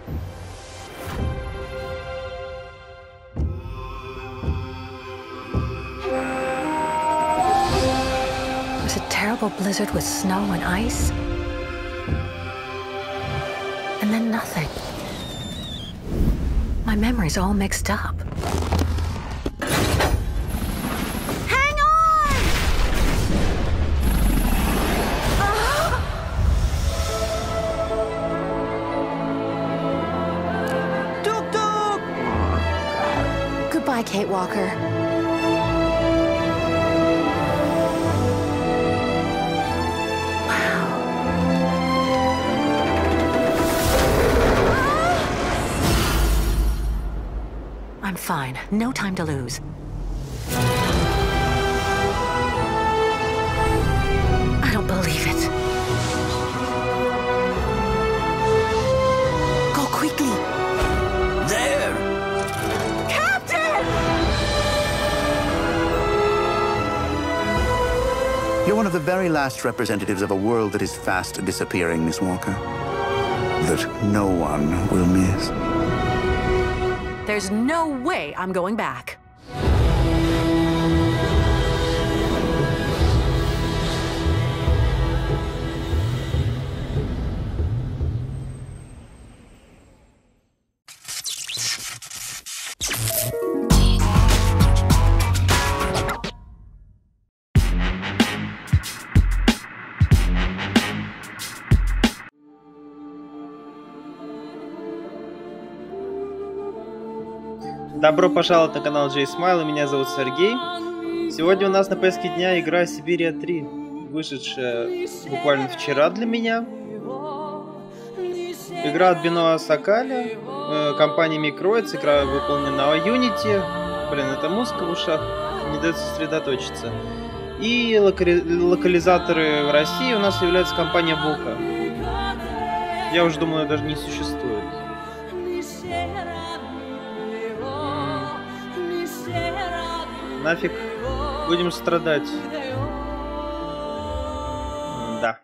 Was a terrible blizzard with snow and ice. And then nothing. My memory's all mixed up. Hang on! Tuk-tuk! Goodbye, Kate Walker. I'm fine. No time to lose. I don't believe it. Go quickly. There! Captain! You're one of the very last representatives of a world that is fast disappearing, Miss Walker. That no one will miss. There's no way I'm going back. Добро пожаловать на канал J Smile, меня зовут Сергей. Сегодня у нас на повестке дня игра Сибирия 3, вышедшая буквально вчера для меня. Игра от Benoît Сокаля, компании Microids, игра выполнена на Unity. Блин, это музыка в ушах, не дает сосредоточиться. И локализаторы в России у нас является компания Бука. Я уже думаю, ее даже не существует. Нафиг будем страдать. Да.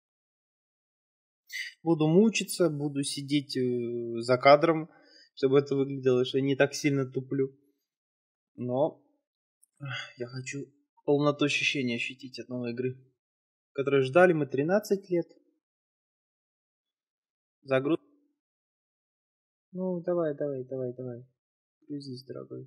Буду мучиться, буду сидеть за кадром, чтобы это выглядело, что я не так сильно туплю. Но я хочу полноту ощущения ощутить от новой игры, которую ждали мы 13 лет. Загруз. Ну, давай. Грузись, дорогой.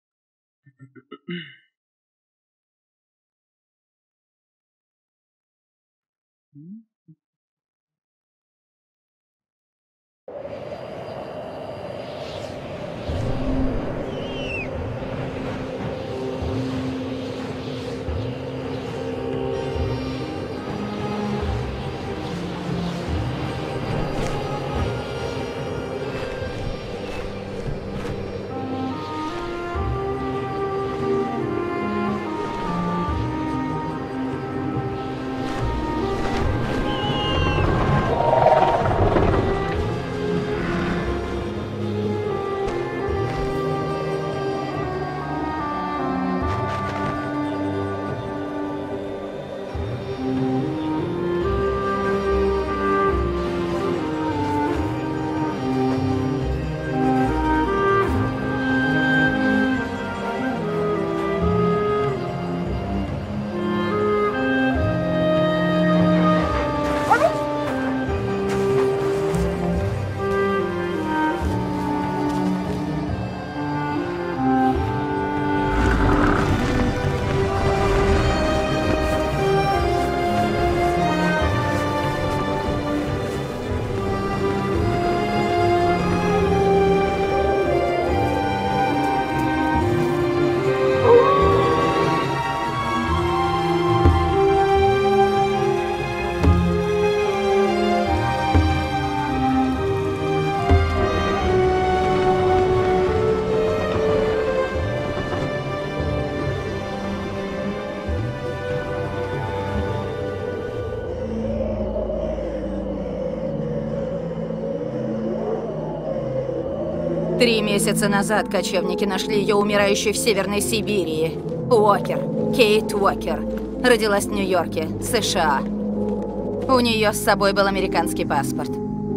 Три месяца назад кочевники нашли ее умирающей в Северной Сибири. Уокер, Кейт Уокер. Родилась в Нью-Йорке, США. У нее с собой был американский паспорт.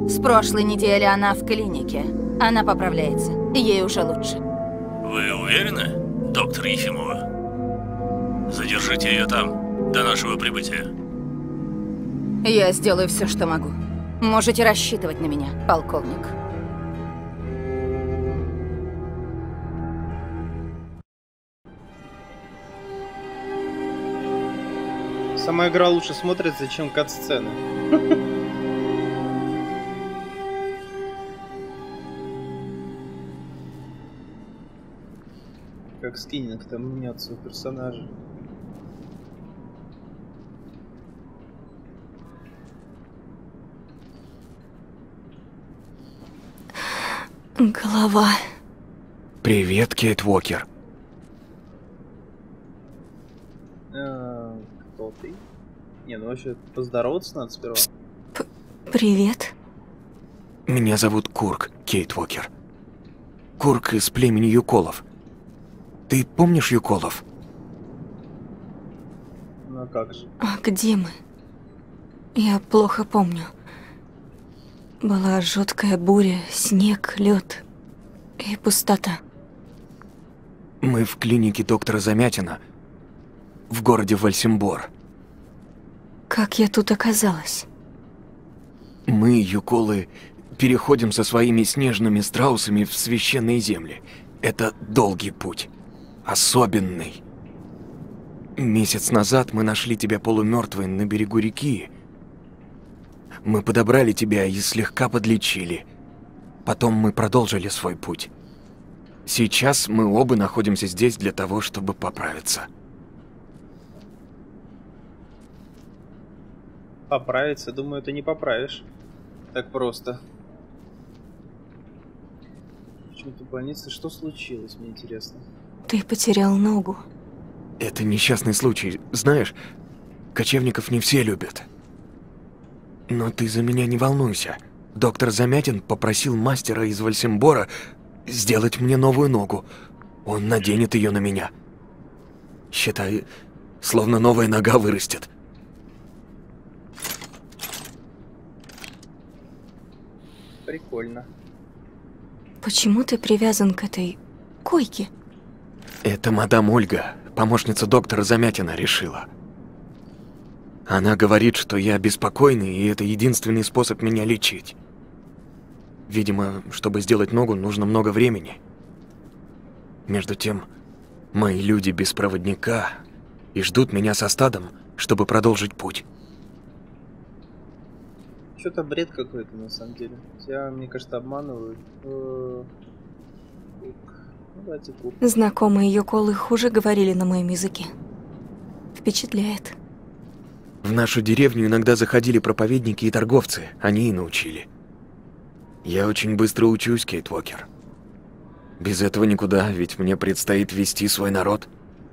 С прошлой недели она в клинике. Она поправляется. Ей уже лучше. Вы уверены, доктор Ефимова? Задержите ее там, до нашего прибытия. Я сделаю все, что могу. Можете рассчитывать на меня, полковник. Сама игра лучше смотрится, чем кат-сцены. Как скиннинг там мнется у персонажа. Голова. Привет, Кейт Уокер. Кто ты? Не, ну вообще поздороваться надо сперва. Привет. Меня зовут Курк, Кейт Уокер. Курк из племени Юколов. Ты помнишь Юколов? Ну а как же? А где мы? Я плохо помню. Была жуткая буря, снег, лед и пустота. Мы в клинике доктора Замятина в городе Вальсимбор. Как я тут оказалась? Мы, Юколы, переходим со своими снежными страусами в священные земли. Это долгий путь. Особенный. Месяц назад мы нашли тебя полумертвой на берегу реки. Мы подобрали тебя и слегка подлечили. Потом мы продолжили свой путь. Сейчас мы оба находимся здесь для того, чтобы поправиться. Поправиться? Думаю, ты не поправишь. Так просто. Почему-то в больнице что случилось, мне интересно. Ты потерял ногу. Это несчастный случай. Знаешь, кочевников не все любят. Но ты за меня не волнуйся. Доктор Замятин попросил мастера из Вальсимбора сделать мне новую ногу. Он наденет ее на меня. Считай, словно новая нога вырастет. Прикольно. Почему ты привязан к этой койке? Это мадам Ольга, помощница доктора Замятина, решила. Она говорит, что я беспокойный, и это единственный способ меня лечить. Видимо, чтобы сделать ногу, нужно много времени. Между тем, мои люди без проводника и ждут меня со стадом, чтобы продолжить путь. Что-то бред какой-то, на самом деле. Тебя, мне кажется, обманывают. Давайте Курк. Знакомые Юколы хуже говорили на моем языке. Впечатляет. В нашу деревню иногда заходили проповедники и торговцы, они и научили. Я очень быстро учусь, Кейт Уокер. Без этого никуда, ведь мне предстоит вести свой народ.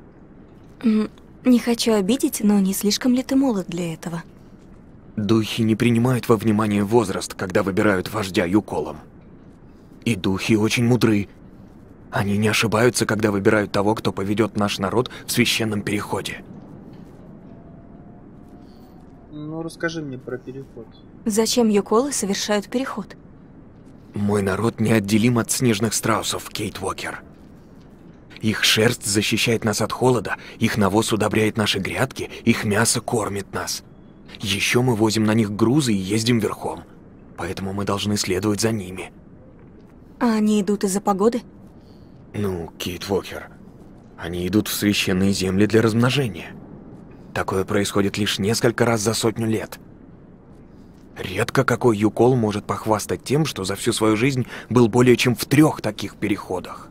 Не хочу обидеть, но не слишком ли ты молод для этого? Духи не принимают во внимание возраст, когда выбирают вождя Юколом. И духи очень мудры. Они не ошибаются, когда выбирают того, кто поведет наш народ в священном переходе. Ну, расскажи мне про переход. Зачем Юколы совершают переход? Мой народ неотделим от снежных страусов, Кейт Уокер. Их шерсть защищает нас от холода, их навоз удобряет наши грядки, их мясо кормит нас. Еще мы возим на них грузы и ездим верхом, поэтому мы должны следовать за ними. А они идут из-за погоды? Ну, Кейт Уокер, они идут в священные земли для размножения. Такое происходит лишь несколько раз за 100 лет. Редко какой Юкол может похвастать тем, что за всю свою жизнь был более чем в 3 таких переходах.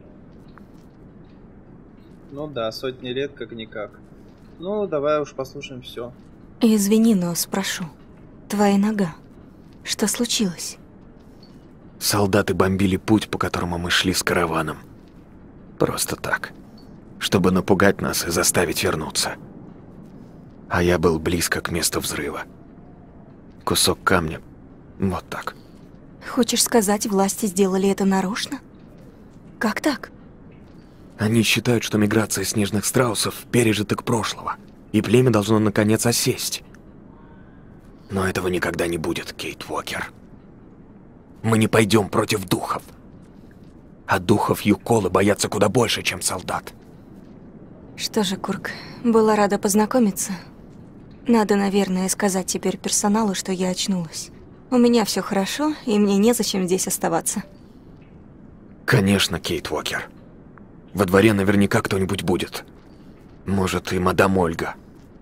Ну да, 100 лет как-никак. Ну, давай уж послушаем все. Извини, но спрошу. Твоя нога. Что случилось? Солдаты бомбили путь, по которому мы шли с караваном. Просто так. Чтобы напугать нас и заставить вернуться. А я был близко к месту взрыва. Кусок камня. Вот так. Хочешь сказать, власти сделали это нарочно? Как так? Они считают, что миграция снежных страусов – пережиток прошлого, и племя должно наконец осесть. Но этого никогда не будет, Кейт Уокер. Мы не пойдем против духов. А духов Юколы боятся куда больше, чем солдат. Что же, Курк, была рада познакомиться. Надо, наверное, сказать теперь персоналу, что я очнулась. У меня все хорошо, и мне незачем здесь оставаться. Конечно, Кейт Уокер. Во дворе наверняка кто-нибудь будет. Может, и мадам Ольга.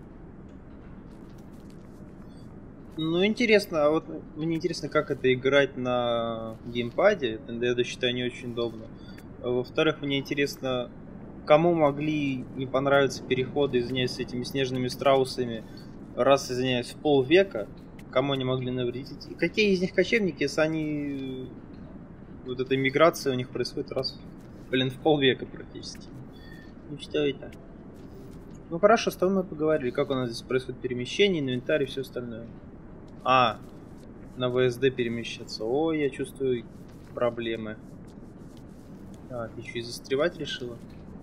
Ну, интересно, а вот мне интересно, как это играть на геймпаде. Я считаю, не очень удобно. Во-вторых, мне интересно, кому могли не понравиться переходы, извиняюсь, с этими снежными страусами, раз, извиняюсь, в полвека, кому они могли навредить. И какие из них кочевники, если они... Вот эта миграция у них происходит раз, в полвека практически. Не считаю это. Ну хорошо, с тобой мы поговорили, как у нас здесь происходит перемещение, инвентарь и все остальное. А, на ВСД перемещаться. О, я чувствую проблемы. А, ты еще и застревать решила?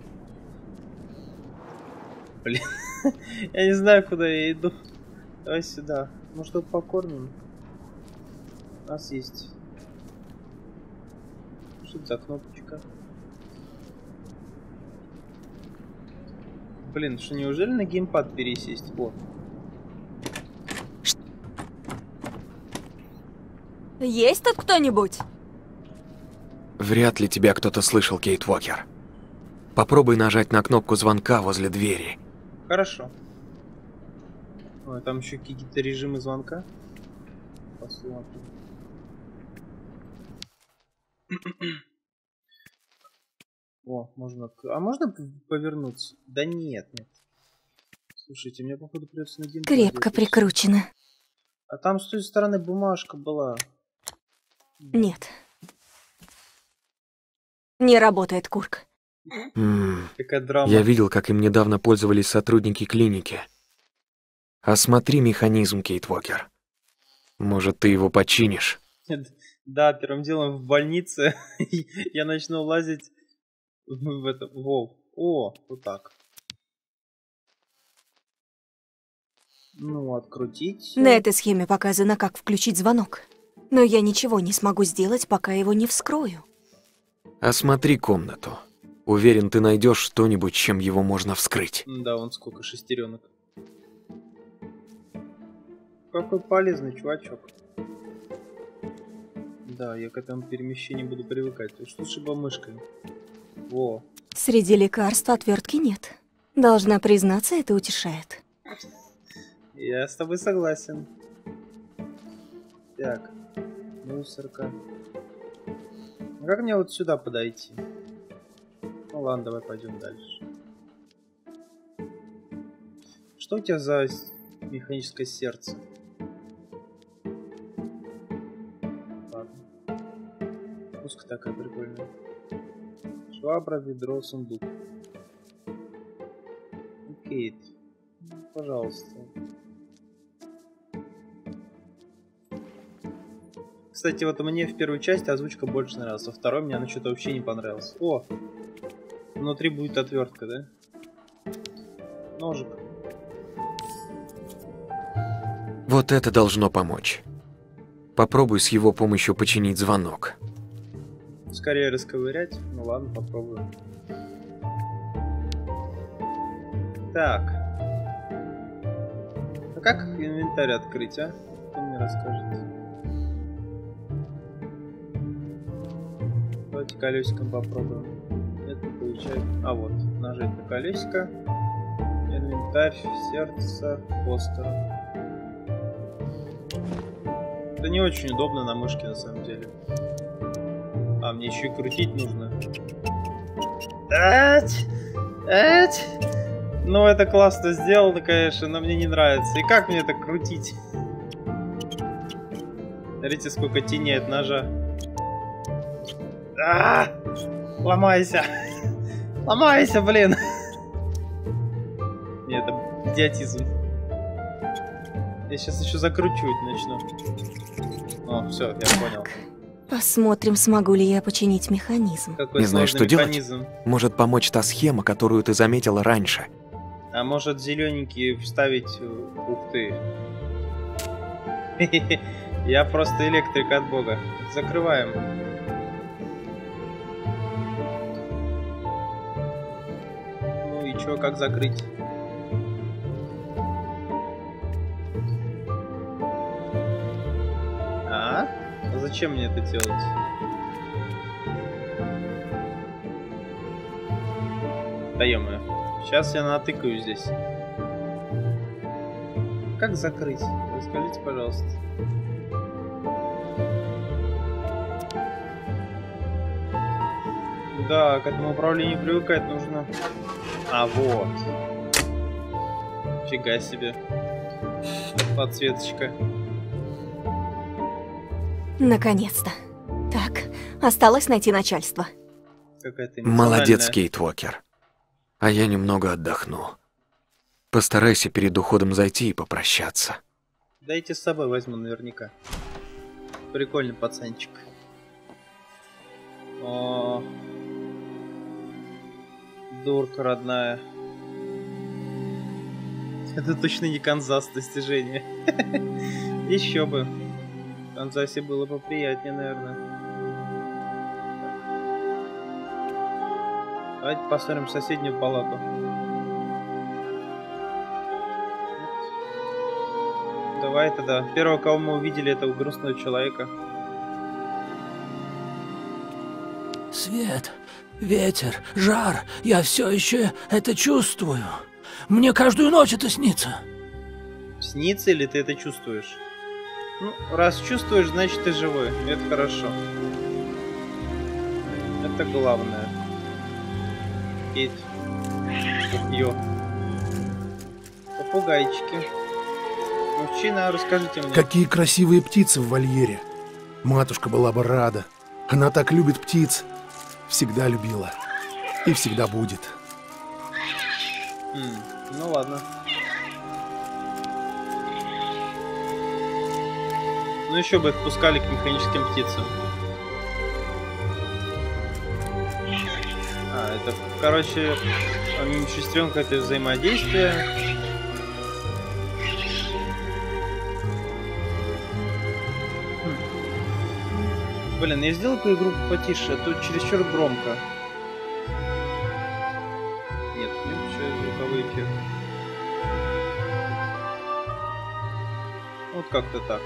Блин, я не знаю, куда я иду. Давай сюда. Может, тут покормим? У нас есть. Что это за кнопочка? Блин, что, неужели на геймпад пересесть? Вот. Есть тут кто-нибудь? Вряд ли тебя кто-то слышал, Кейт Уокер. Попробуй нажать на кнопку звонка возле двери. Хорошо. Ой, там еще какие-то режимы звонка. Посмотрим. О, можно... А можно повернуться? Да нет, нет. Слушайте, мне походу придется на геймпаде. Крепко прикручено. А там с той стороны бумажка была. Нет. Не работает, Курк. Какая драма. Я видел, как им недавно пользовались сотрудники клиники. Осмотри механизм, Кейт Уокер. Может, ты его починишь? Да, первым делом в больнице я начну лазить в это... О, вот так. Ну, открутить. На этой схеме показано, как включить звонок. Но я ничего не смогу сделать, пока его не вскрою. Осмотри комнату. Уверен, ты найдешь что-нибудь, чем его можно вскрыть. Да, вон сколько шестеренок. Какой полезный чувачок. Да, я к этому перемещению буду привыкать. То есть лучше бы мышкой. Во. Среди лекарств отвертки нет. Должна признаться, это утешает. Я с тобой согласен. Так. Мусорка. А как мне вот сюда подойти? Ну ладно, давай пойдем дальше. Что у тебя за механическое сердце? Ладно. Пуска такая прикольная. Швабра, ведро, сундук. Кейт. Пожалуйста. Кстати, вот мне в первой части озвучка больше нравилась, во второй мне она что-то вообще не понравилась. О! Внутри будет отвертка, да? Ножик. Вот это должно помочь. Попробуй с его помощью починить звонок. Скорее расковырять. Ну ладно, попробуем. Так. А как инвентарь открыть, а? Кто мне расскажет? Давайте колесиком попробуем. Это получает... А вот, нажать на колесико. Инвентарь, сердце, постер. Это не очень удобно на мышке на самом деле. А, мне еще и крутить нужно. Ну, это классно сделано, конечно, но мне не нравится. И как мне это крутить? Смотрите, сколько теней от ножа. Ломайся! Ломайся, блин! Нет, это идиотизм. Я сейчас еще закручивать начну. О, все, я понял. Посмотрим, смогу ли я починить механизм. Какой Не знаешь, что механизм. делать? Может помочь та схема, которую ты заметила раньше. А может зелененький вставить... Ух ты. Я просто электрик от бога. Закрываем. Ну и чё, как закрыть? А зачем мне это делать? Да ё-моё. Сейчас я натыкаю здесь. Как закрыть? Расскажите, пожалуйста. Да, к этому управлению привыкать нужно. А, вот. Фига себе. Подсветочка. Наконец-то. Так, осталось найти начальство. Какая-то Молодец, эмоциональная. Кейт Уокер. А я немного отдохну. Постарайся перед уходом зайти и попрощаться. Дайте с собой возьму наверняка. Прикольный пацанчик. О, дурка родная. Это точно не Канзас достижение. Еще бы. В Канзасе было поприятнее, наверное. Давайте посмотрим соседнюю палату. Давай тогда. Первого, кого мы увидели, это грустного человека. Свет, ветер, жар. Я все еще это чувствую. Мне каждую ночь это снится. Снится или ты это чувствуешь? Ну, раз чувствуешь, значит ты живой. Это хорошо. Это главное. Кейт. Ё. Попугайчики. Мужчина, расскажите мне. Какие красивые птицы в вольере. Матушка была бы рада. Она так любит птиц. Всегда любила. И всегда будет. Ну ладно. Ну еще бы их пускали к механическим птицам. А, это, короче, шестеренка — это взаимодействие. Блин, я сделал-ка игру потише, а то чересчур громко. Нет, не включаю звуковой эффект. Вот как-то так.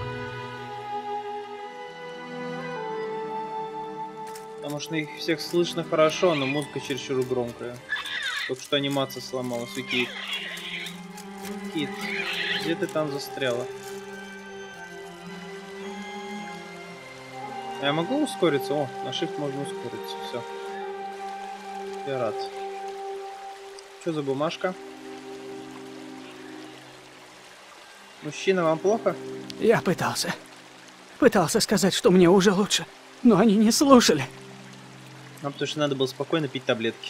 Потому что их всех слышно хорошо, но музыка чересчур громкая. Только что анимация сломалась у Кейт. Кейт, где ты там застряла? Я могу ускориться? О, на Shift можно ускориться. Все. Я рад. Что за бумажка? Мужчина, вам плохо? Я пытался. Пытался сказать, что мне уже лучше. Но они не слушали. Нам потому что надо было спокойно пить таблетки.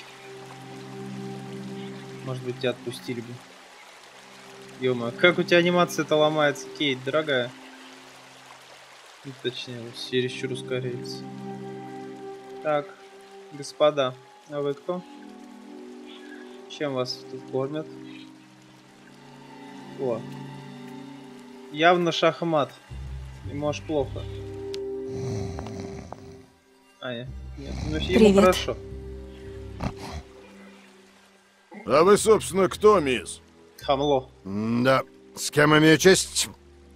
Может быть, тебя отпустили бы. Ё-моё, как у тебя анимация-то ломается, Кейт, дорогая. Ну, точнее, чересчур ускоряется. Так, господа, а вы кто? Чем вас тут кормят? О. Явно шахмат. Ему аж плохо. А, нет, ну, ему хорошо. А вы, собственно, кто, мисс? Хамло. Да. С кем имею честь?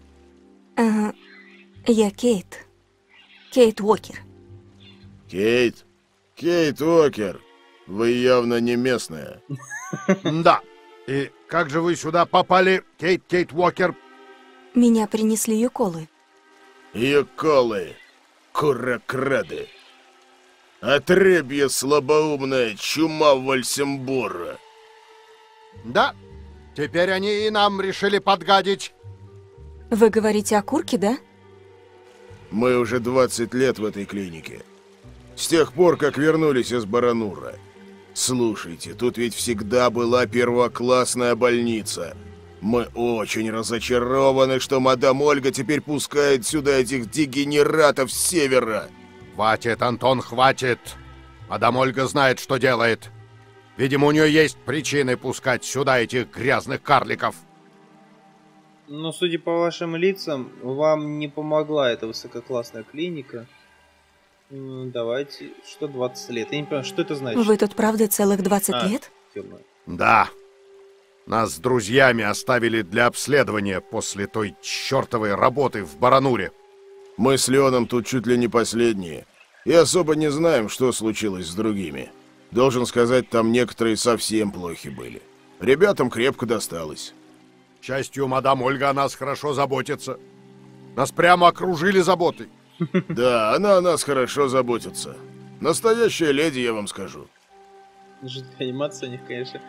Я Кейт. Кейт Уокер. Кейт? Кейт Уокер. Вы явно не местная. Да. И как же вы сюда попали, Кейт Уокер? Меня принесли юколы. Юколы. Куракрады. Отребье слабоумная чума Вальсембора. Да. Теперь они и нам решили подгадить. Вы говорите о курке, да? Мы уже 20 лет в этой клинике. С тех пор, как вернулись из Баранура. Слушайте, тут ведь всегда была первоклассная больница. Мы очень разочарованы, что мадам Ольга теперь пускает сюда этих дегенератов с севера. Хватит, Антон, хватит. Мадам Ольга знает, что делает. Видимо, у нее есть причины пускать сюда этих грязных карликов. Но судя по вашим лицам, вам не помогла эта высококлассная клиника. Давайте, что 20 лет? Я не понимаю, что это значит? Вы тут правда целых 20 лет? Да. Нас с друзьями оставили для обследования после той чертовой работы в Барануре. Мы с Леоном тут чуть ли не последние. И особо не знаем, что случилось с другими. Должен сказать, там некоторые совсем плохи были. Ребятам крепко досталось. К счастью, мадам Ольга о нас хорошо заботится. Нас прямо окружили заботой. Да, она о нас хорошо заботится. Настоящая леди, я вам скажу. Жуткая анимация у них, конечно.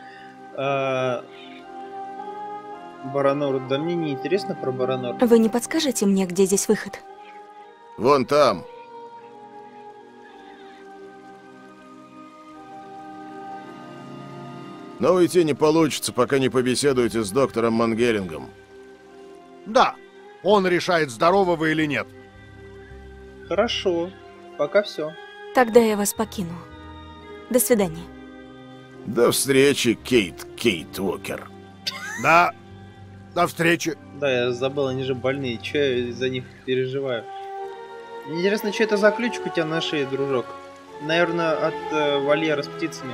Баранур, да мне не интересно про Баранур. Вы не подскажете мне, где здесь выход? Вон там. Но уйти не получится, пока не побеседуете с доктором Мангелингом. Да, он решает, здоровы вы или нет. Хорошо, пока все. Тогда я вас покину. До свидания. До встречи, Кейт Уокер. Да, до встречи. Да, я забыл, они же больные, че я за них переживаю. Мне интересно, что это за ключик у тебя на шее, дружок? Наверное, от вольера с птицами.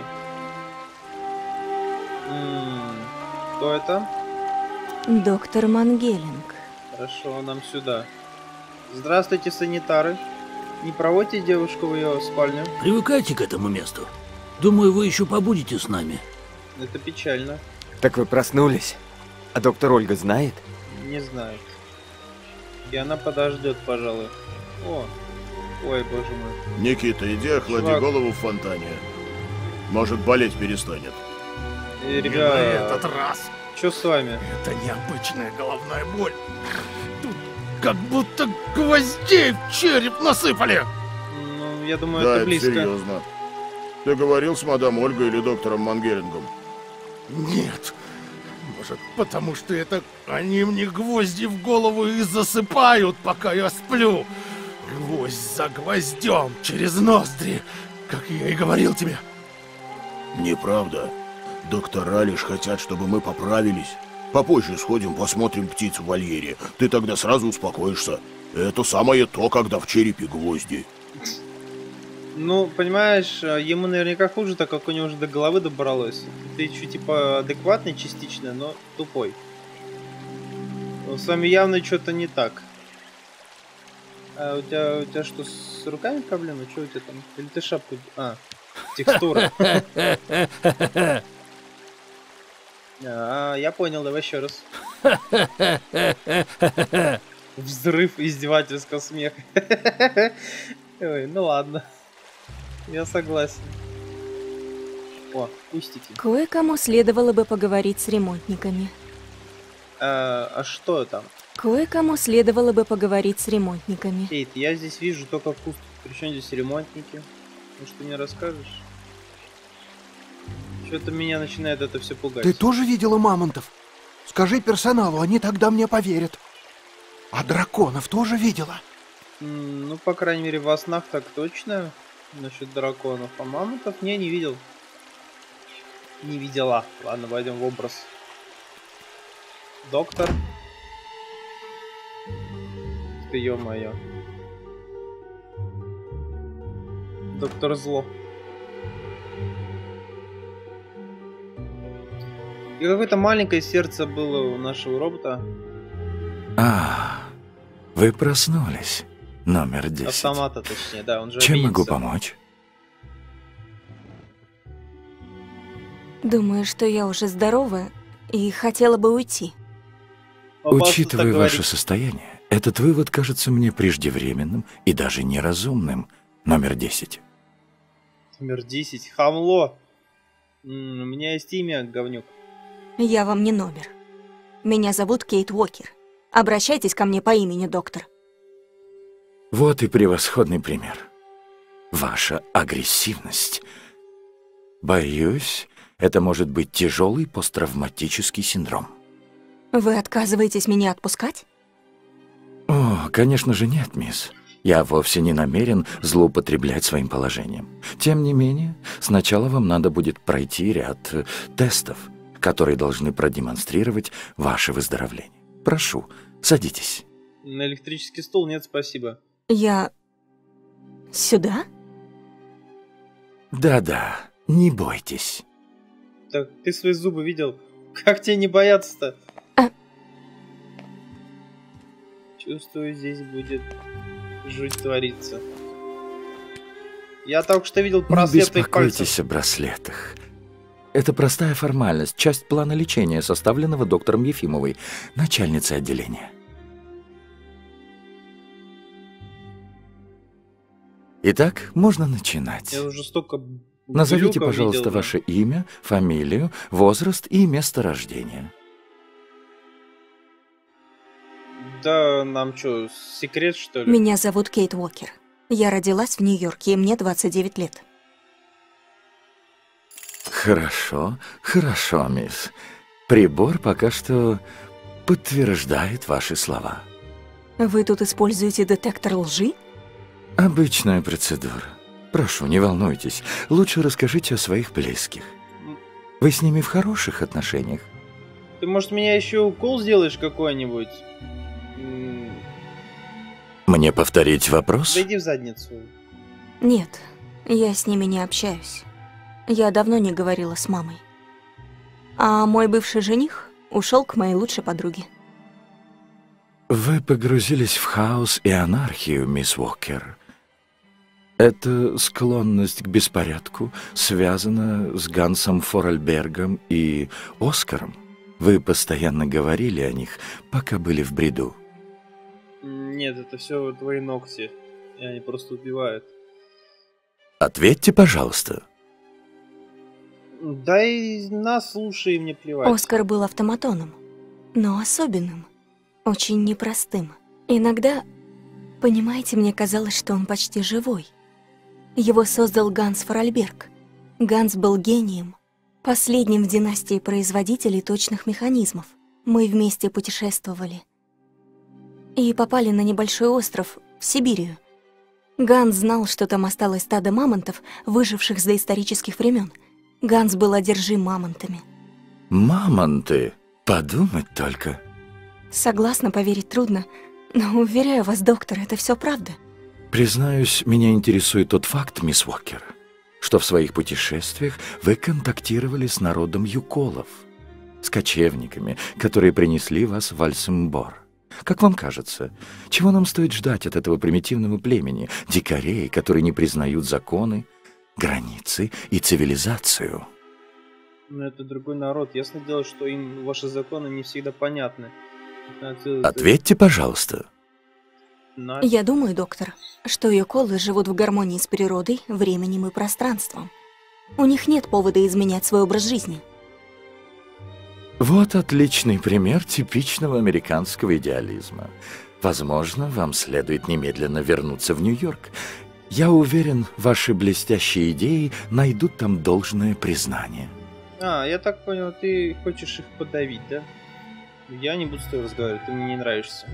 Кто это? Доктор Мангелинг. Хорошо, нам сюда. Здравствуйте, санитары. Не проводите девушку в ее спальню? Привыкайте к этому месту. Думаю, вы еще побудете с нами. Это печально. Так вы проснулись? А доктор Ольга знает? Не знает. И она подождет, пожалуй. Ой, боже мой. Никита, иди охлади голову в фонтане. Может, болеть перестанет. Ребят, на этот раз. Что с вами? Это необычная головная боль. Тут как будто гвоздей в череп насыпали. Ну, я думаю, да, это близко. Серьезно. Ты говорил с мадам Ольгой или доктором Мангелингом? Нет. Может, потому что это они мне гвозди в голову и засыпают, пока я сплю. Гвоздь за гвоздем, через ноздри, как я и говорил тебе. Неправда. Доктора лишь хотят, чтобы мы поправились. Попозже сходим, посмотрим птиц в вольере. Ты тогда сразу успокоишься. Это самое то, когда в черепе гвозди. Ну, понимаешь, ему наверняка хуже, так как у него уже до головы добралось. Ты еще типа адекватный частично, но тупой. Но с вами явно что-то не так. А у тебя что, с руками проблемы? Что у тебя там? Или ты шапку... текстура. Я понял, давай еще раз. Взрыв издевательского смеха. Ой, ну ладно. Я согласен. О, кустики. Кое-кому следовало бы поговорить с ремонтниками. А что там? Кое-кому следовало бы поговорить с ремонтниками. Кейт, я здесь вижу только кустики. Причем здесь ремонтники? Может, ты мне расскажешь? Что-то меня начинает это все пугать. Ты тоже видела мамонтов? Скажи персоналу, они тогда мне поверят. А драконов тоже видела? Ну, по крайней мере, во снах так точно. Насчет драконов. А мамонтов не видел. Не видела. Ладно, войдем в образ. Доктор. Ты, ё-моё. Доктор Зло. И какое-то маленькое сердце было у нашего робота. Вы проснулись. Номер 10. Автомата, точнее, да, он же Чем обидится. могу помочь? Думаю, что я уже здорова и хотела бы уйти. Учитывая ваше состояние, этот вывод кажется мне преждевременным и даже неразумным. Номер 10. Номер 10. Хамло. У меня есть имя, говнюк. Я вам не номер. Меня зовут Кейт Уокер. Обращайтесь ко мне по имени, доктор. Вот и превосходный пример. Ваша агрессивность. Боюсь, это может быть тяжелый посттравматический синдром. Вы отказываетесь меня отпускать? О, конечно же нет, мисс. Я вовсе не намерен злоупотреблять своим положением. Тем не менее, сначала вам надо будет пройти ряд тестов, которые должны продемонстрировать ваше выздоровление. Прошу, садитесь. На электрический стул нет, спасибо. Я... Сюда? Да-да, не бойтесь. Так, ты свои зубы видел? Как тебе не бояться-то? Чувствую, здесь будет жуть твориться. Я только что видел браслет твоих пальцев. Не беспокойтесь о браслетах. Это простая формальность, часть плана лечения, составленного доктором Ефимовой, начальницей отделения. Итак, можно начинать. Я уже столько Назовите, глюков пожалуйста, видел, да. ваше имя, фамилию, возраст и место рождения. Да, нам что, секрет, что ли? Меня зовут Кейт Уокер. Я родилась в Нью-Йорке, и мне 29 лет. Хорошо, хорошо, мисс. Прибор пока что подтверждает ваши слова. Вы тут используете детектор лжи? Обычная процедура. Прошу, не волнуйтесь. Лучше расскажите о своих близких. Вы с ними в хороших отношениях? Ты, может, меня еще укол сделаешь какой-нибудь? Мне повторить вопрос? Зайди в задницу. Нет, я с ними не общаюсь. Я давно не говорила с мамой. А мой бывший жених ушел к моей лучшей подруге. Вы погрузились в хаос и анархию, мисс Уокер. Эта склонность к беспорядку связана с Гансом Форальбергом и Оскаром? Вы постоянно говорили о них, пока были в бреду. Нет, это все твои ногти. И они просто убивают. Ответьте, пожалуйста. Да и нас слушай, мне плевать. Оскар был автоматоном, но особенным, очень непростым. Иногда, понимаете, мне казалось, что он почти живой. Его создал Ганс Форальберг. Ганс был гением, последним в династии производителей точных механизмов. Мы вместе путешествовали и попали на небольшой остров в Сибирию. Ганс знал, что там осталось стадо мамонтов, выживших с доисторических времен. Ганс был одержим мамонтами. Мамонты? Подумать только. Согласна, поверить трудно, но уверяю вас, доктор, это все правда. Признаюсь, меня интересует тот факт, мисс Уокер, что в своих путешествиях вы контактировали с народом юколов, с кочевниками, которые принесли вас в Альсембор. Как вам кажется, чего нам стоит ждать от этого примитивного племени, дикарей, которые не признают законы, границы и цивилизацию? Но это другой народ. Ясно дело, что им ваши законы не всегда понятны. Ответьте, пожалуйста. Я думаю, доктор, что юколы живут в гармонии с природой, временем и пространством. У них нет повода изменять свой образ жизни. Вот отличный пример типичного американского идеализма. Возможно, вам следует немедленно вернуться в Нью-Йорк. Я уверен, ваши блестящие идеи найдут там должное признание. Я так понял, ты хочешь их подавить, да? Я не буду с тобой разговаривать, ты мне не нравишься.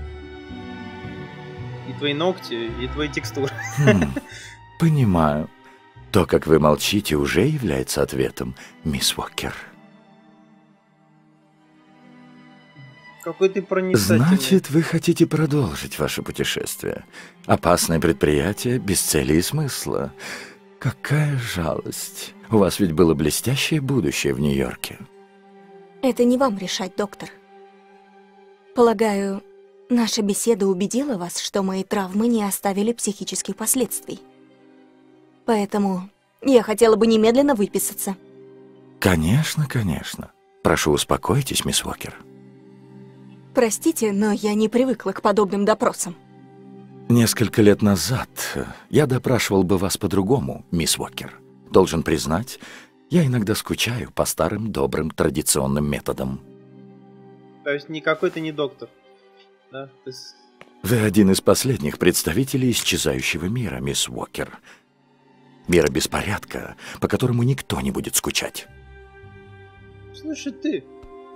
И твои ногти, и твои текстуры. Понимаю. То, как вы молчите, уже является ответом, мисс Уокер. Какой ты проницательный. Значит, вы хотите продолжить ваше путешествие. Опасное предприятие, без цели и смысла. Какая жалость. У вас ведь было блестящее будущее в Нью-Йорке. Это не вам решать, доктор. Полагаю, наша беседа убедила вас, что мои травмы не оставили психических последствий. Поэтому я хотела бы немедленно выписаться. Конечно, конечно. Прошу, успокойтесь, мисс Уокер. Простите, но я не привыкла к подобным допросам. Несколько лет назад я допрашивал бы вас по-другому, мисс Уокер. Должен признать, я иногда скучаю по старым добрым традиционным методам. То есть никакой ты не доктор, да? Вы один из последних представителей исчезающего мира, мисс Уокер. Мира беспорядка, по которому никто не будет скучать. Слушай, ты...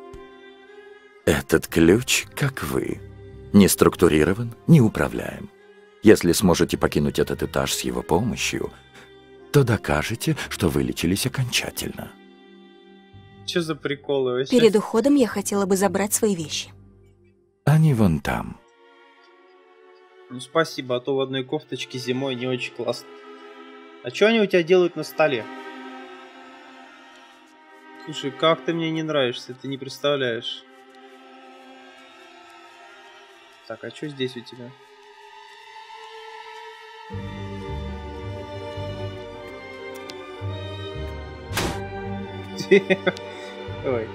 Этот ключ, как вы, не структурирован, не управляем. Если сможете покинуть этот этаж с его помощью, то докажете, что вылечились окончательно. Что за приколы вообще? Перед уходом я хотела бы забрать свои вещи. Они вон там. Ну спасибо, а то в одной кофточке зимой не очень классно. А что они у тебя делают на столе? Слушай, как ты мне не нравишься, ты не представляешь. Так, а что здесь у тебя? Ой.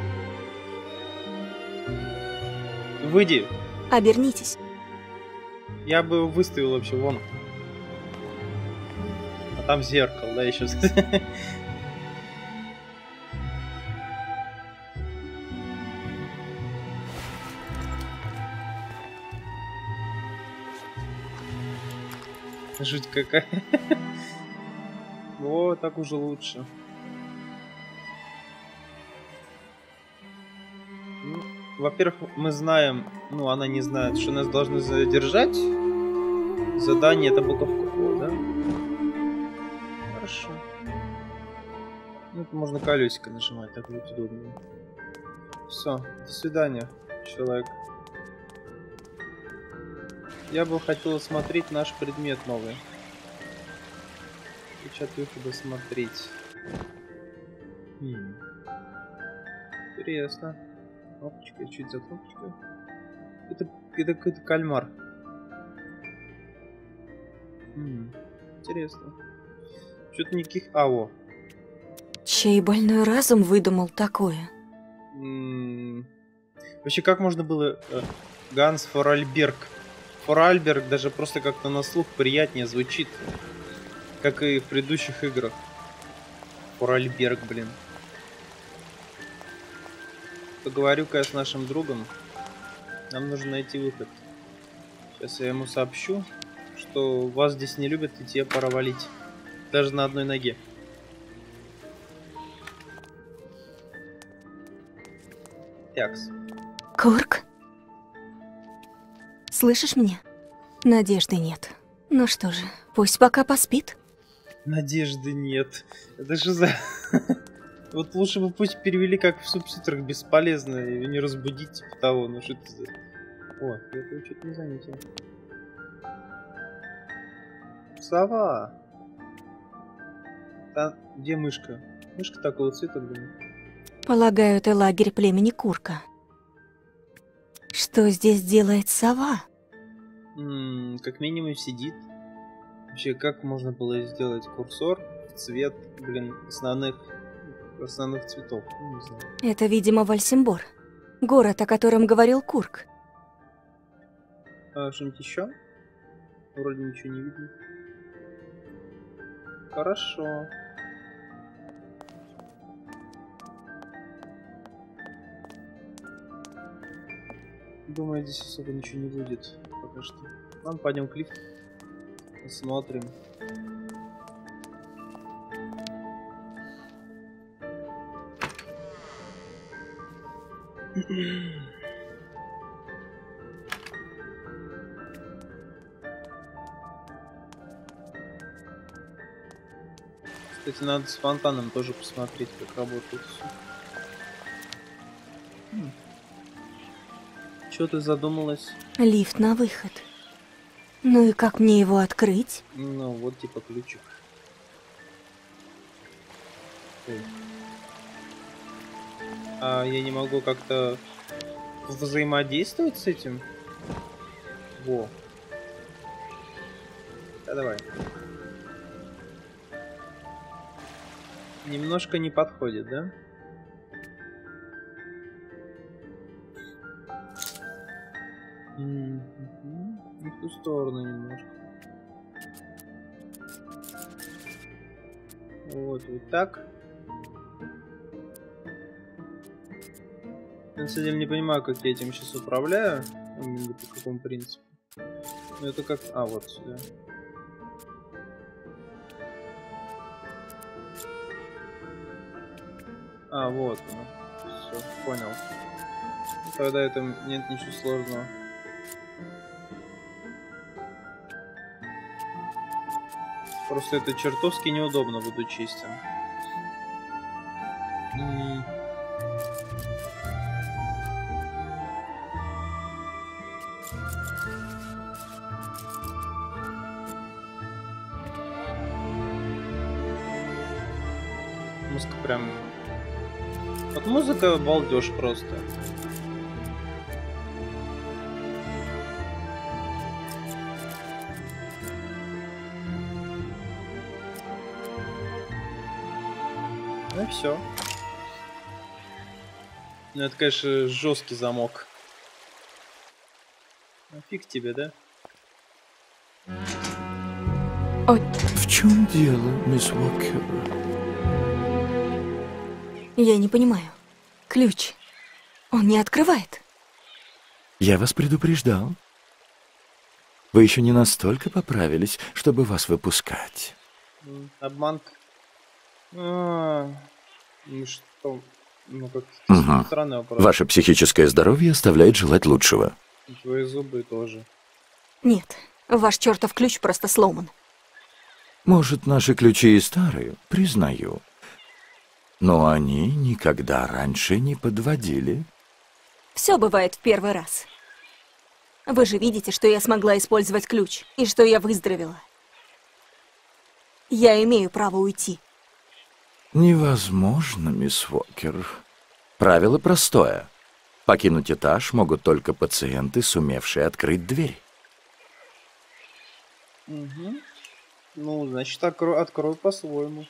Выйди. Обернитесь. Я бы его выставил вообще вон. А там зеркало, да, еще. Жуть какая. О, так уже лучше. Ну, во-первых, мы знаем, ну, она не знает, что нас должны задержать. Задание это буковка О, да? Хорошо. Ну, это можно колесико нажимать, так будет удобнее. Все, до свидания, человек. Я бы хотел осмотреть наш предмет новый. Ключ от выхода смотреть. Интересно. Кнопочка, чуть за кнопочкой. Это какой-то кальмар. Интересно. Что-то никаких... А, во. Чей больной разум выдумал такое? Вообще, как можно было... Ганс Форальберг. Форальберг даже просто как-то на слух приятнее звучит. Как и в предыдущих играх. Форальберг, блин. Поговорю-ка я с нашим другом. Нам нужно найти выход. Сейчас я ему сообщу, что вас здесь не любят и тебе пора валить. Даже на одной ноге. Такс. Курк? Слышишь меня? Надежды нет. Ну что же, пусть пока поспит. Надежды нет. Это же за... Вот лучше бы пусть перевели как в субтитрах, бесполезно, и не разбудить типа того, ну что это за... О, я этого что-то не заметил. Сова! Там, где мышка? Мышка такого цвета, блин. Полагаю, это лагерь племени Курка. Что здесь делает сова? Как минимум сидит. Вообще, как можно было сделать курсор в цвет, блин, основных цветов? Ну, не знаю. Это, видимо, Вальсимбор. Город, о котором говорил Курк. А что-нибудь еще? Вроде ничего не видно. Хорошо. Думаю, здесь особо ничего не будет пока что. Ладно, пойдем к лифту. Посмотрим. Кстати, надо с фонтаном тоже посмотреть, как работает все. Чё ты задумалась? Лифт на выход. Ну и как мне его открыть? Ну, вот типа ключик. Ой. А я не могу как-то взаимодействовать с этим? Во. Да, давай. Немножко не подходит, да? Не в ту сторону немножко. Вот так. Я, на самом деле, не понимаю, как я этим сейчас управляю. По какому принципу. Ну это как... А, вот сюда. А, вот оно. Все, понял. Тогда это нет ничего сложного. Просто это чертовски неудобно, буду честен. Музыка прям... Вот музыка балдеж просто. Ну и все. Ну это, конечно, жесткий замок. Ну, фиг тебе, да? Ой. В чем дело, мисс Уокер? Я не понимаю. Ключ. Он не открывает. Я вас предупреждал. Вы еще не настолько поправились, чтобы вас выпускать. Обманка. Ну что? Ну как Угу. странный вопрос. Ваше психическое здоровье оставляет желать лучшего. И твои зубы тоже. Нет, ваш чертов ключ просто сломан. Может, наши ключи и старые, признаю. Но они никогда раньше не подводили. Все бывает в первый раз. Вы же видите, что я смогла использовать ключ, и что я выздоровела. Я имею право уйти. Невозможно, мисс Уокер. Правило простое. Покинуть этаж могут только пациенты, сумевшие открыть дверь. Угу. Ну, значит, открою по-своему.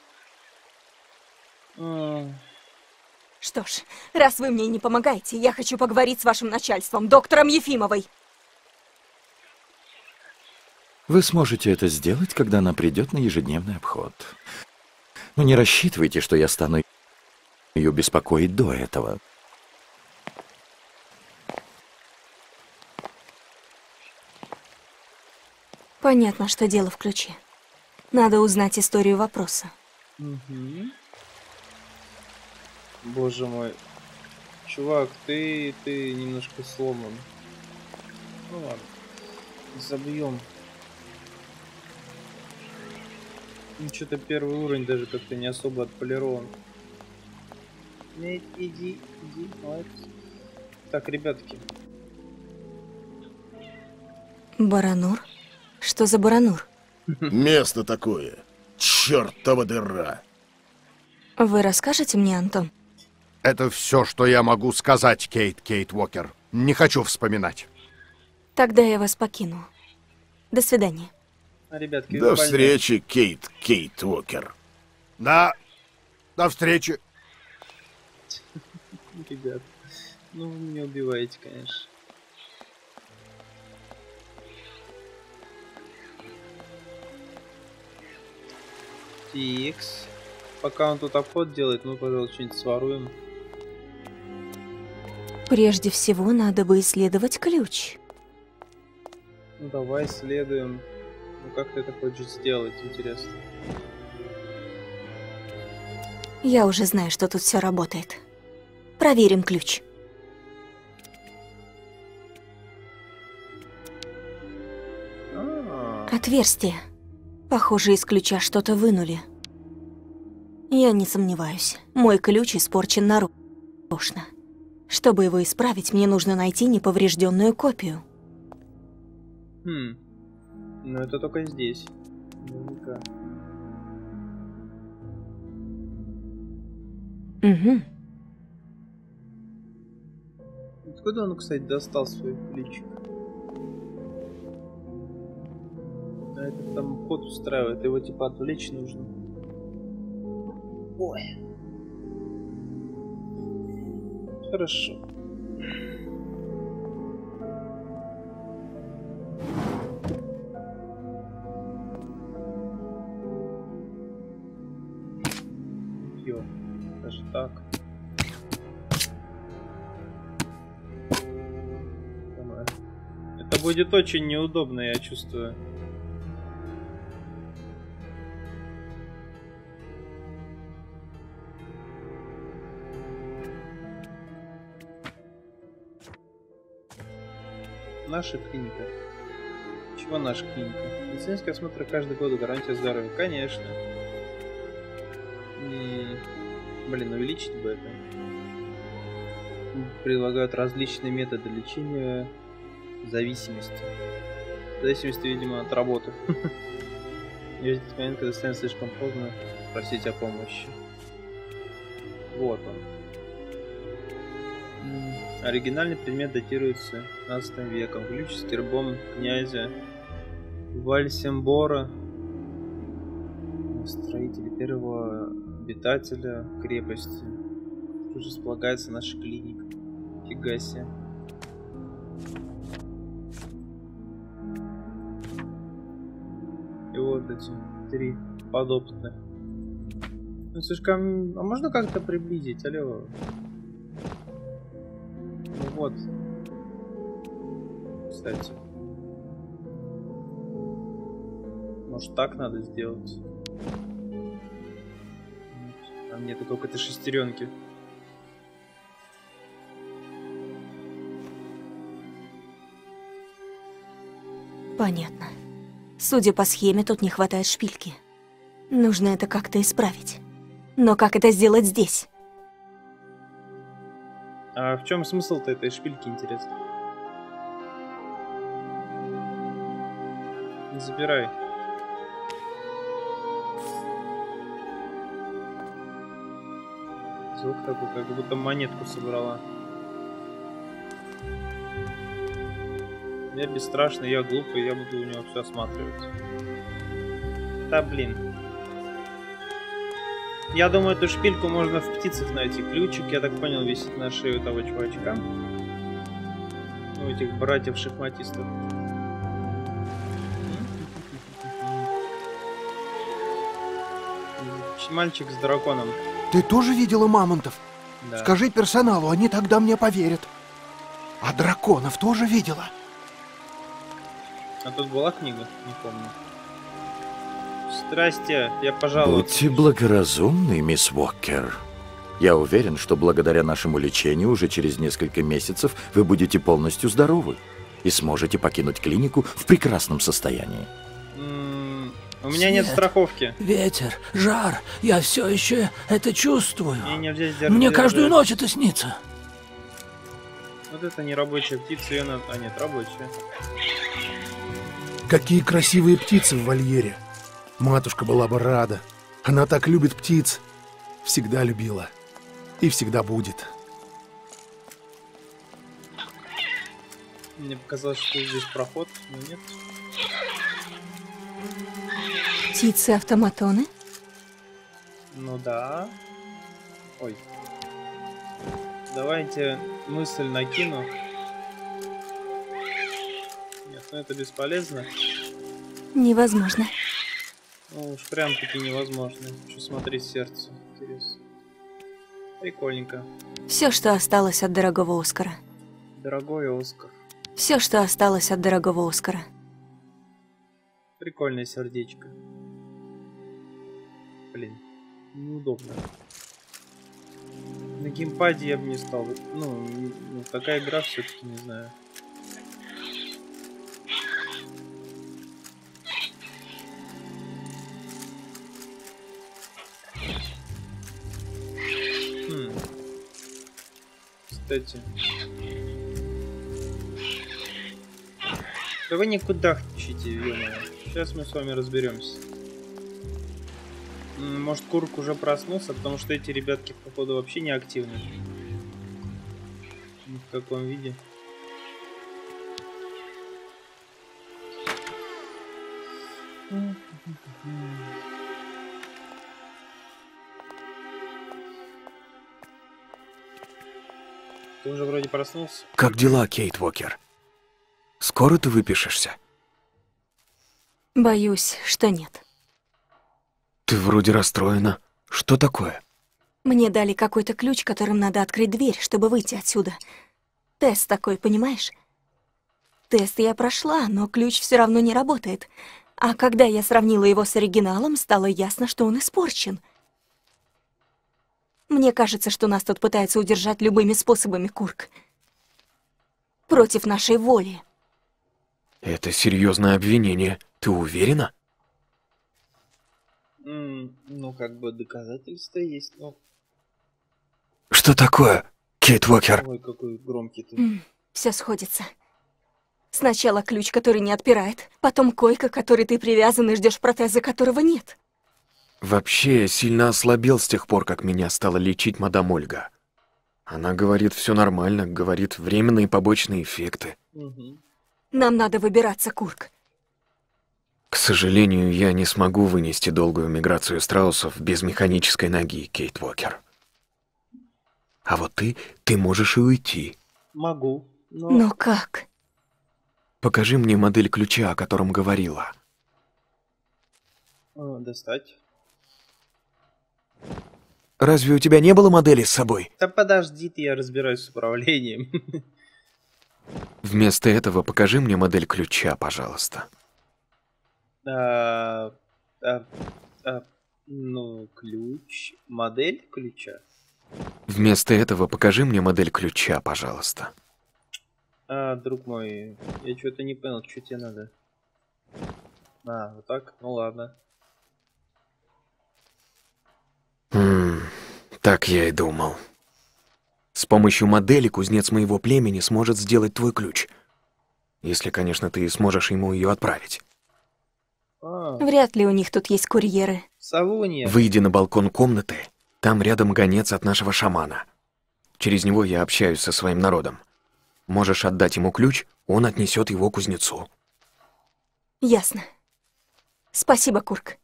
Что ж, раз вы мне не помогаете, я хочу поговорить с вашим начальством, доктором Ефимовой. Вы сможете это сделать, когда она придет на ежедневный обход. Но не рассчитывайте, что я стану ее беспокоить до этого. Понятно, что дело в ключе. Надо узнать историю вопроса. Угу. Боже мой. Чувак, ты немножко сломан. Ну ладно. Забьем. Ну что-то первый уровень даже как-то не особо отполирован. Иди, молодец. Так, ребятки. Баранур? Что за Баранур? Место такое. Чёртова дыра. Вы расскажете мне, Антон? Это все, что я могу сказать, Кейт Уокер. Не хочу вспоминать. Тогда я вас покину. До свидания. Ребятки, до встречи, Кейт Уокер. Да, до встречи. Ребят, ну вы меня убиваете, конечно. Тикс. Пока он тут обход делает, мы, пожалуйста, что-нибудь своруем. Прежде всего, надо бы исследовать ключ. Ну давай исследуем. Ну как ты это хочешь сделать, интересно? Я уже знаю, что тут все работает. Проверим ключ. Отверстие. Похоже, из ключа что-то вынули. Я не сомневаюсь. Мой ключ испорчен нарочно. Чтобы его исправить, мне нужно найти неповрежденную копию. Ну это только здесь. Наверняка. Угу. Откуда он, кстати, достал свой ключик? А этот там ход устраивает, его типа отвлечь нужно. Ой. Хорошо. Ё, даже так. Это будет очень неудобно, я чувствую. Наша клиника. Чего наша клиника? Медицинский осмотр каждый год, гарантия здоровья. Конечно. Блин, увеличить бы это. Предлагают различные методы лечения зависимости. Зависимости, видимо, от работы. Есть момент, когда станет слишком поздно просить о помощи. Вот он. Оригинальный предмет датируется 15 веком. Ключ с гербом князя Вальсембора, строителя первого обитателя крепости. Тут же располагается наша клиника. Фига себе. И вот эти 3 подопытных. Ну, слишком... А можно как-то приблизить, алло? Ну вот. Кстати. Может, так надо сделать? Там нету только-то шестеренки. Понятно. Судя по схеме, тут не хватает шпильки. Нужно это как-то исправить. Но как это сделать здесь? А в чем смысл-то этой шпильки, интересно? Не забирай. Звук такой, как будто монетку собрала. Я бесстрашный, я глупый, я буду у него все осматривать. Да блин. Я думаю, эту шпильку можно в птицах найти. Ключик, я так понял, висит на шее у того чувачка. У этих братьев-шахматистов. Мальчик с драконом. Ты тоже видела мамонтов? Да. Скажи персоналу, они тогда мне поверят. А драконов тоже видела? А тут была книга? Не помню. Здрасте, я пожаловался. Будьте благоразумны, мисс Уокер. Я уверен, что благодаря нашему лечению уже через несколько месяцев вы будете полностью здоровы и сможете покинуть клинику в прекрасном состоянии. У меня нет страховки. Ветер, жар, я все еще это чувствую. Мне Мне каждую ночь это снится. Вот это не рабочая птица, ее надо... А нет, рабочая. Какие красивые птицы в вольере. Матушка была бы рада. Она так любит птиц. Всегда любила. И всегда будет. Мне показалось, что здесь проход, но нет. Птицы-автоматоны? Ну да. Ой. Давайте мысль накину. Нет, ну это бесполезно. Невозможно. Ну уж прям таки невозможно. Хочу смотреть сердце. Интересно. Прикольненько. Все, что осталось от дорогого Оскара. Дорогой Оскар. Все, что осталось от дорогого Оскара. Прикольное сердечко. Блин, неудобно. На геймпаде я бы не стал. Ну, такая игра все-таки, не знаю. Кстати. Да вы никуда хотите, ё-моё. Сейчас мы с вами разберемся. Может, Курк уже проснулся, потому что эти ребятки, походу, вообще не активны. Ни в каком виде. Ты уже вроде проснулся. Как дела, Кейт Уокер? Скоро ты выпишешься? Боюсь, что нет. Ты вроде расстроена. Что такое? Мне дали какой-то ключ, которым надо открыть дверь, чтобы выйти отсюда. Тест такой, понимаешь? Тест я прошла, но ключ все равно не работает. А когда я сравнила его с оригиналом, стало ясно, что он испорчен. Мне кажется, что нас тут пытаются удержать любыми способами, Курк. Против нашей воли. Это серьезное обвинение. Ты уверена? Ну, как бы доказательства есть, но... Что такое, Кейт Уокер? Ой, какой громкий ты. Все сходится. Сначала ключ, который не отпирает, потом койка, к которой ты привязан и ждешь протеза, которого нет. Вообще, я сильно ослабел с тех пор, как меня стала лечить мадам Ольга. Она говорит, все нормально, говорит, временные побочные эффекты. Нам надо выбираться, Курк. К сожалению, я не смогу вынести долгую миграцию страусов без механической ноги, Кейт Уокер. А вот ты можешь и уйти. Могу, Но как? Покажи мне модель ключа, о котором говорила. Достать. Разве у тебя не было модели с собой? Да подожди ты, я разбираюсь с управлением. Вместо этого покажи мне модель ключа, пожалуйста. Ну, ключ. Модель ключа. Вместо этого покажи мне модель ключа, пожалуйста. Друг мой, я что-то не понял, что тебе надо. Вот так? Ну ладно. Так я и думал. С помощью модели кузнец моего племени сможет сделать твой ключ. Если, конечно, ты сможешь ему ее отправить. Вряд ли у них тут есть курьеры. Савунья. Выйди на балкон комнаты. Там рядом гонец от нашего шамана. Через него я общаюсь со своим народом. Можешь отдать ему ключ, он отнесет его кузнецу. Ясно. Спасибо, Курк.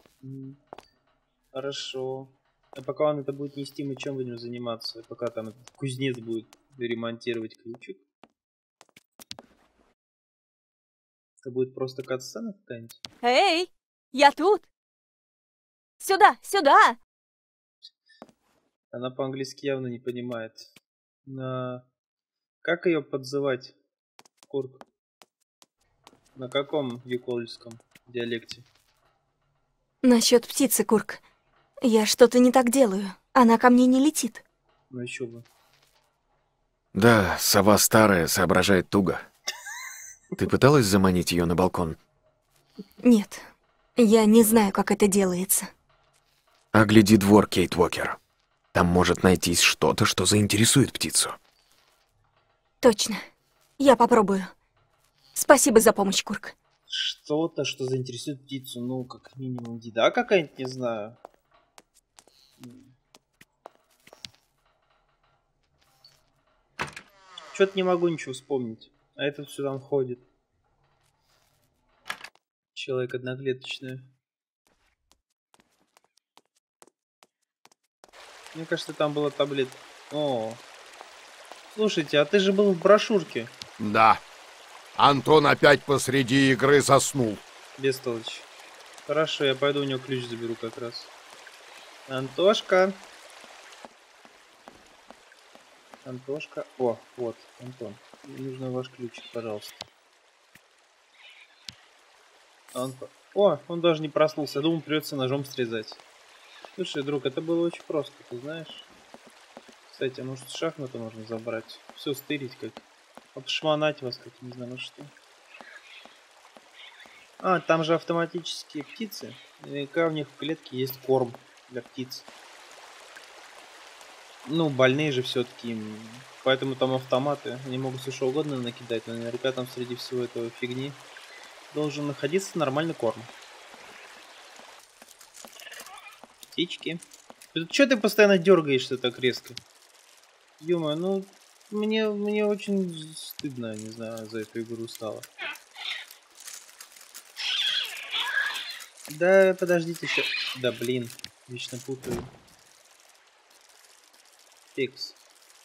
Хорошо. А пока он это будет нести, мы чем будем заниматься? Пока там этот кузнец будет ремонтировать ключик. Это будет просто катсцена какая-нибудь? Эй, я тут! Сюда, сюда! Она по-английски явно не понимает. Как ее подзывать, Курк? На каком юкольском диалекте? Насчет птицы, Курк. Я что-то не так делаю. Она ко мне не летит. Ну еще бы. Да, сова старая, соображает туго. Ты пыталась заманить ее на балкон? Нет, я не знаю, как это делается. Огляди двор, Кейт Уокер. Там может найтись что-то, что заинтересует птицу. Точно. Я попробую. Спасибо за помощь, Курк. Что-то, что заинтересует птицу. Ну, как минимум, еда какая-нибудь, не знаю. Что-то не могу ничего вспомнить. А этот все там ходит. Человек одноклеточный. Мне кажется, там была таблетка. О. Слушайте, а ты же был в брошюрке. Да. Антон опять посреди игры заснул. Бестолочь. Хорошо, я пойду у него ключ заберу как раз. Антошка. Антошка. О, вот, Антон. Мне нужен ваш ключик, пожалуйста. Антон. О, он даже не проснулся. Я думал, придется ножом срезать. Слушай, друг, это было очень просто, ты знаешь. Кстати, а может шахматы можно забрать? Все стырить как. Обшмонать вас как, не знаю, что. Там же автоматические птицы. Наверняка у них в клетке есть корм для птиц. Ну, больные же все-таки. Поэтому там автоматы. Они могут все что угодно накидать. Но наверняка там среди всего этого фигни должен находиться нормальный корм. Птички. Что ты постоянно дергаешься так резко? Ё-моё, ну мне очень стыдно, не знаю, за эту игру стало. Да, подождите еще. Да блин, вечно путаю. Фикс.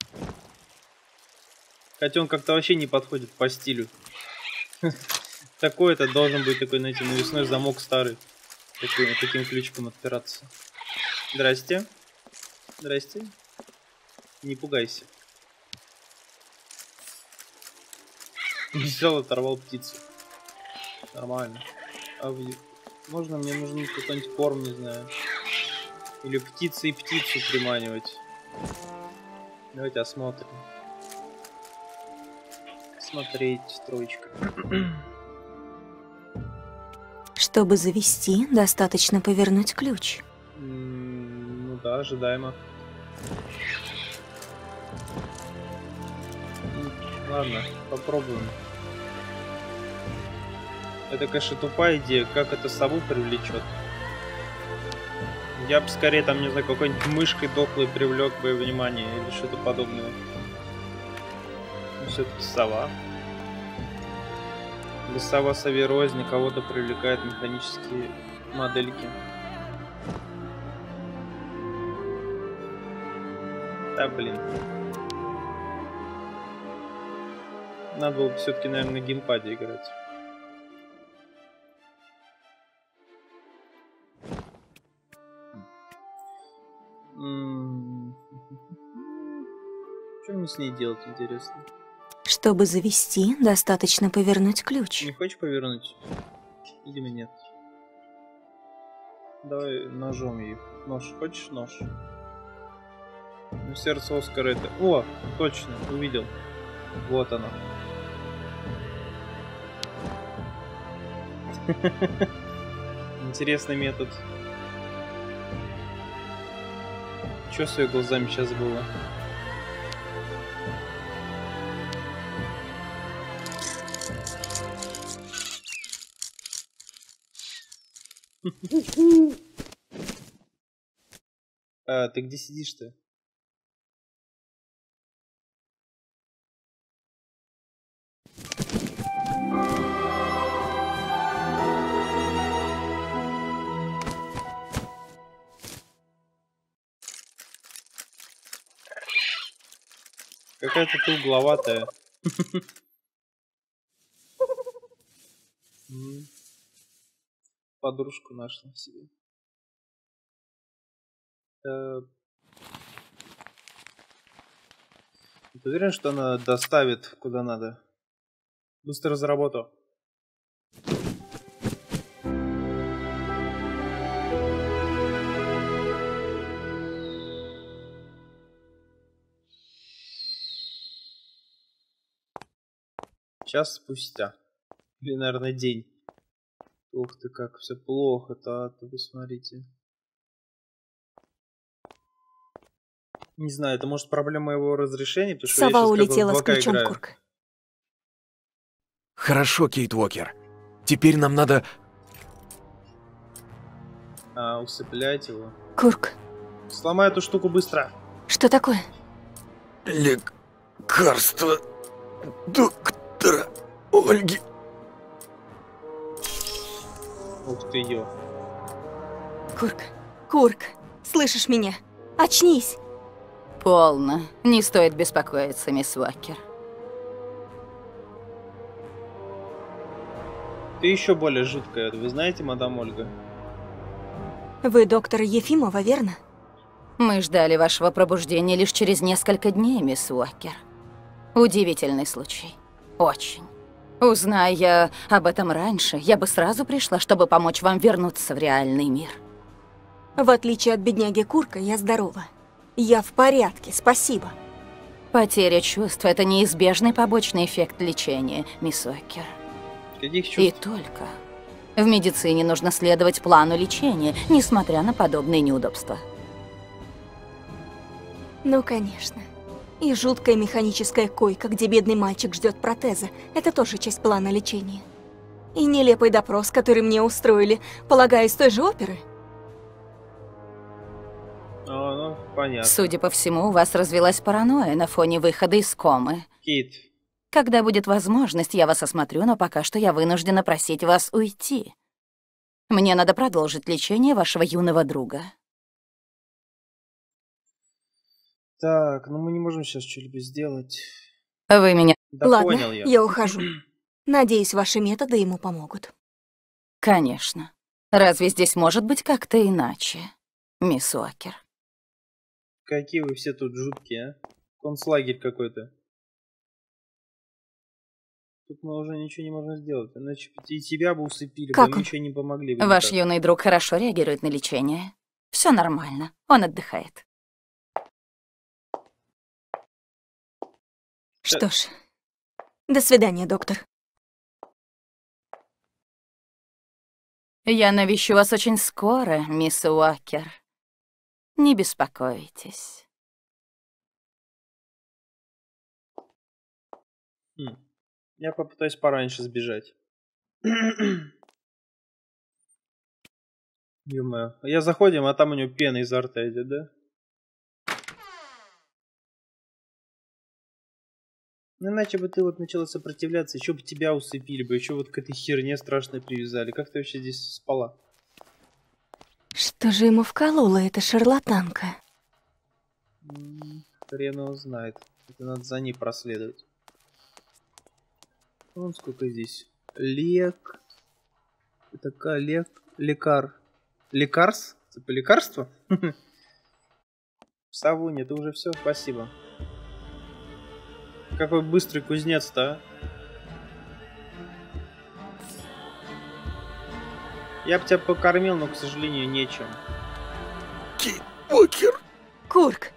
Хотя он как-то вообще не подходит по стилю. Такой это должен быть такой, знаете, навесной замок старый. Таким ключиком отпираться. Здрасте. Здрасте. Не пугайся. Взял, оторвал птицу. Нормально. Можно мне нужен какой-нибудь корм, не знаю. Или птицы и птицу приманивать. Давайте осмотрим. Смотреть, троечка. Чтобы завести, достаточно повернуть ключ. Ну да, ожидаемо. Ладно, попробуем. Это, конечно, тупая идея, как это сову привлечет. Я бы скорее там, не знаю, какой-нибудь мышкой дохлой привлек бы внимание или что-то подобное. Все-таки сова. Или сова сове рознь, кого-то привлекает механические модельки. Да, блин. Надо было бы все-таки, наверное, на геймпаде играть. Что мне с ней делать, интересно? Чтобы завести, достаточно повернуть ключ. Не хочешь повернуть? Видимо, нет. Давай ножом ей. Нож. Хочешь нож? Ну, сердце Оскара это... О, точно, увидел. Вот оно. Интересный метод. Что с ее глазами сейчас было? Ты где сидишь-то? Какая-то ты угловатая. Подружку нашла себе. Ты уверен, что она доставит куда надо? Быстро за работу. Час спустя. Или, наверное, день. Ух ты, как все плохо-то, вы смотрите. Не знаю, это может проблема его разрешения, потому что сова я улетела с ключом, играю. Курк. Хорошо, Кейт Уокер. Теперь нам надо... Усыплять его. Курк. Сломай эту штуку быстро. Что такое? Лекарство доктора Ольги. Ух ты, ё. Курк, Курк, слышишь меня? Очнись. Полно. Не стоит беспокоиться, мисс Уокер. Ты еще более жуткая, вы знаете, мадам Ольга? Вы доктор Ефимова, верно? Мы ждали вашего пробуждения лишь через несколько дней, мисс Уокер. Удивительный случай. Очень. Узнай я об этом раньше, я бы сразу пришла, чтобы помочь вам вернуться в реальный мир. В отличие от бедняги Курка, я здорова. Я в порядке, спасибо. Потеря чувств – это неизбежный побочный эффект лечения, мисс Уокер. Каких чувств? И только. В медицине нужно следовать плану лечения, несмотря на подобные неудобства. Ну, конечно. И жуткая механическая койка, где бедный мальчик ждет протеза, это тоже часть плана лечения. И нелепый допрос, который мне устроили, полагаю, из той же оперы. Ну, понятно. Судя по всему, у вас развилась паранойя на фоне выхода из комы. Кейт. Когда будет возможность, я вас осмотрю, но пока что я вынуждена просить вас уйти. Мне надо продолжить лечение вашего юного друга. Так, ну мы не можем сейчас что-либо сделать. Вы меня... Да Ладно, понял я ухожу. Надеюсь, ваши методы ему помогут. Конечно. Разве здесь может быть как-то иначе, мисс Уокер? Какие вы все тут жуткие, а? Концлагерь какой-то. Тут мы уже ничего не можем сделать, иначе и тебя бы усыпили, Как бы он? ничего не помогли бы. Ваш никак. юный друг хорошо реагирует на лечение. Все нормально, он отдыхает. Что ж, до свидания, доктор. Я навещу вас очень скоро, мисс Уокер. Не беспокойтесь. Я попытаюсь пораньше сбежать. Ё-моё. Я заходим, а там у него пена изо рта идет, да? Ну, иначе бы ты вот начала сопротивляться, еще бы тебя усыпили бы, еще вот к этой херне страшной привязали. Как ты вообще здесь спала? Что же ему вколола эта шарлатанка? Хрен его знает. Это надо за ней проследовать. Вон сколько здесь. Такая лекар. Лекарс? Типа лекарство? Савунья, это уже все, спасибо. Какой быстрый кузнец-то, а? Я бы тебя покормил, но, к сожалению, нечем. Кейт Уокер! Курк!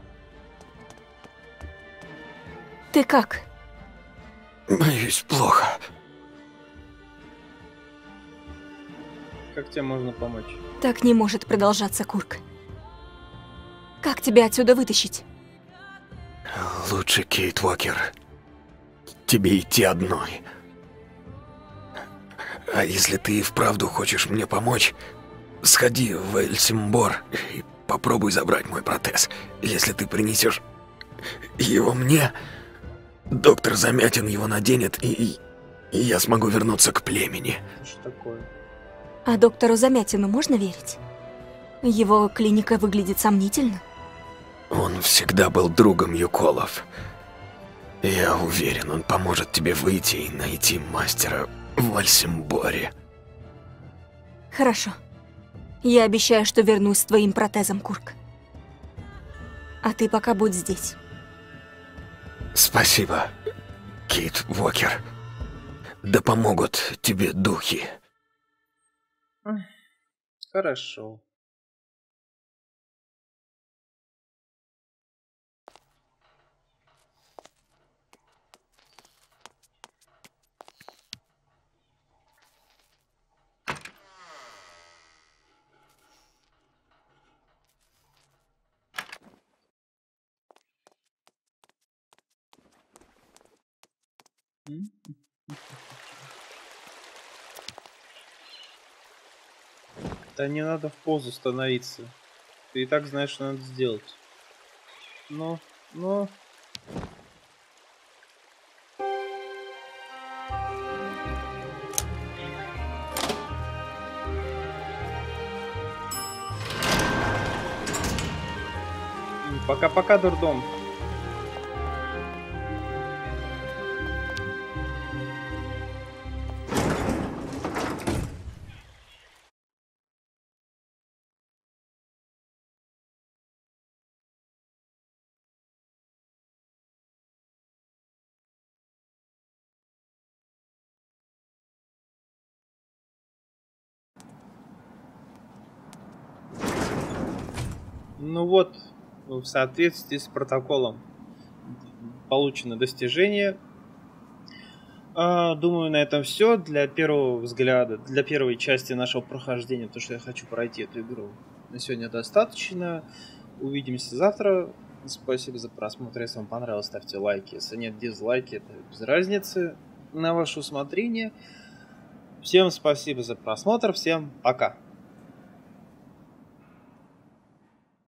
Ты как? Боюсь, плохо. Как тебе можно помочь? Так не может продолжаться, Курк. Как тебя отсюда вытащить? Лучше, Кейт Уокер, тебе идти одной. А если ты и вправду хочешь мне помочь, сходи в Эльсимбор и попробуй забрать мой протез. Если ты принесешь его мне, доктор Замятин его наденет, и я смогу вернуться к племени. Что такое? А доктору Замятину можно верить? Его клиника выглядит сомнительно. Он всегда был другом Юколов. Я уверен, он поможет тебе выйти и найти мастера в Альсимборе. Хорошо. Я обещаю, что вернусь с твоим протезом, Курк. А ты пока будь здесь. Спасибо, Кейт Уокер. Да помогут тебе духи. Хорошо. Да не надо в позу становиться. Ты и так знаешь, что надо сделать. Ну. Пока-пока, дурдом. Ну вот, в соответствии с протоколом получено достижение. Думаю, на этом все для первого взгляда, для первой части нашего прохождения, потому что я хочу пройти эту игру. На сегодня достаточно. Увидимся завтра. Спасибо за просмотр. Если вам понравилось, ставьте лайки. Если нет, дизлайки, это без разницы. На ваше усмотрение. Всем спасибо за просмотр. Всем пока.